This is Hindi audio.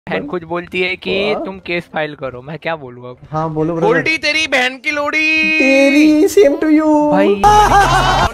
बहन कुछ बोलती है कि तुम केस फाइल करो, मैं क्या बोलूँ अब। हाँ बोलो ब्रदर। गोल्डी तेरी बहन की लोड़ी। तेरी सेम टू यू भाई